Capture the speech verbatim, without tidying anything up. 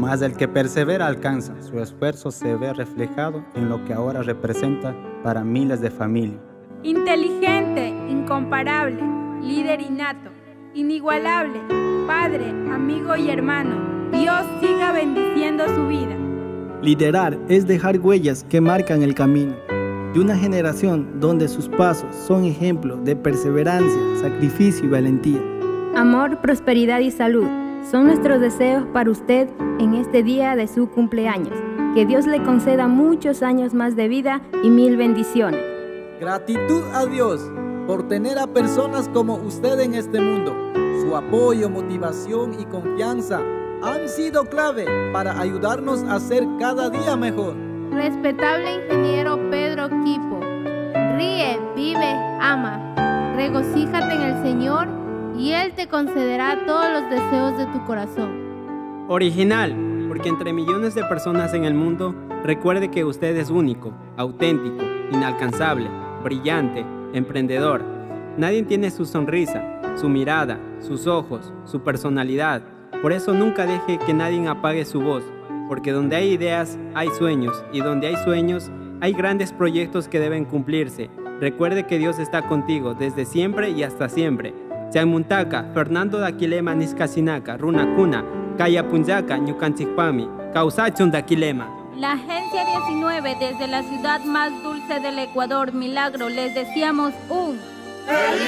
Mas el que persevera alcanza. Su esfuerzo se ve reflejado en lo que ahora representa para miles de familias. Inteligente, incomparable, líder innato, inigualable, padre, amigo y hermano. Dios siga bendiciendo su vida. Liderar es dejar huellas que marcan el camino de una generación donde sus pasos son ejemplos de perseverancia, sacrificio y valentía. Amor, prosperidad y salud son nuestros deseos para usted en este día de su cumpleaños. Que Dios le conceda muchos años más de vida y mil bendiciones. Gratitud a Dios por tener a personas como usted en este mundo. Su apoyo, motivación y confianza han sido clave para ayudarnos a ser cada día mejor. Respetable ingeniero Pedro Quipo, ríe, vive, ama. Regocíjate en el Señor y Él te concederá todos los deseos de tu corazón. Original, porque entre millones de personas en el mundo, recuerde que usted es único, auténtico, inalcanzable, brillante, emprendedor. Nadie tiene su sonrisa, su mirada, sus ojos, su personalidad. Por eso nunca deje que nadie apague su voz, porque donde hay ideas, hay sueños, y donde hay sueños, hay grandes proyectos que deben cumplirse. Recuerde que Dios está contigo desde siempre y hasta siempre. Chaymuntaka, Fernando Daquilema Niscasinaka, Runakuna, Kayapunzaka, Ñukanchikpami, Causachun Daquilema. La Agencia diecinueve desde la ciudad más dulce del Ecuador, Milagro, les deseamos un ¡Feliz